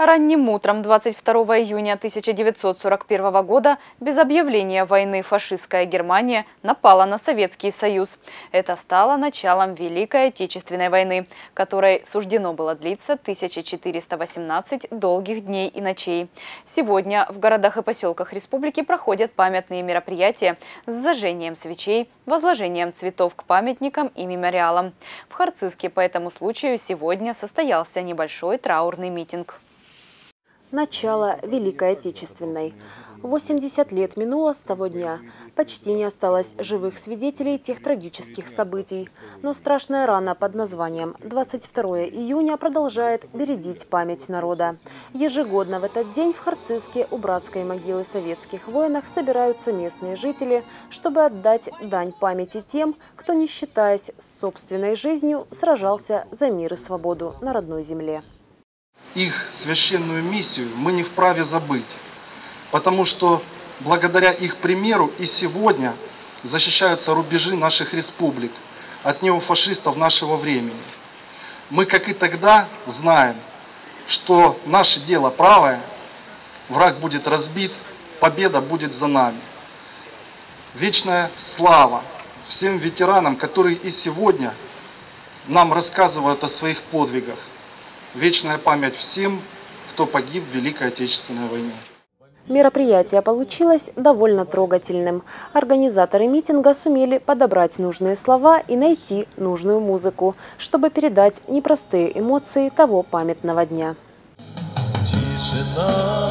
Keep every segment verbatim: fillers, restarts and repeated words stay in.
Ранним утром двадцать второго июня тысяча девятьсот сорок первого года без объявления войны фашистская Германия напала на Советский Союз. Это стало началом Великой Отечественной войны, которой суждено было длиться тысяча четыреста восемнадцать долгих дней и ночей. Сегодня в городах и поселках республики проходят памятные мероприятия с зажжением свечей, возложением цветов к памятникам и мемориалам. В Харцизске по этому случаю сегодня состоялся небольшой траурный митинг. Начало Великой Отечественной. восемьдесят лет минуло с того дня. Почти не осталось живых свидетелей тех трагических событий. Но страшная рана под названием двадцать второе июня продолжает бередить память народа. Ежегодно в этот день в Харцизске у братской могилы советских воинов собираются местные жители, чтобы отдать дань памяти тем, кто, не считаясь с собственной жизнью, сражался за мир и свободу на родной земле. Их священную миссию мы не вправе забыть, потому что благодаря их примеру и сегодня защищаются рубежи наших республик от неофашистов нашего времени. Мы, как и тогда, знаем, что наше дело правое, враг будет разбит, победа будет за нами. Вечная слава всем ветеранам, которые и сегодня нам рассказывают о своих подвигах. Вечная память всем, кто погиб в Великой Отечественной войне. Мероприятие получилось довольно трогательным. Организаторы митинга сумели подобрать нужные слова и найти нужную музыку, чтобы передать непростые эмоции того памятного дня. Тишина,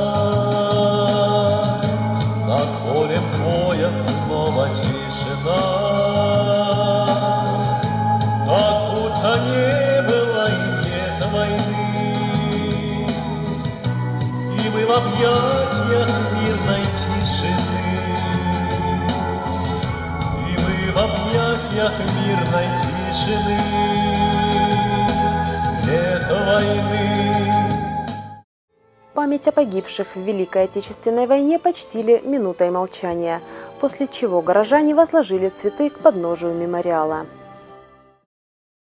над полем боя снова тишина, как будто не было и нет войны, и мы в объятиях мирной тишины, и мы в объятиях мирной тишины, лето войны. Память о погибших в Великой Отечественной войне почтили минутой молчания, после чего горожане возложили цветы к подножию мемориала.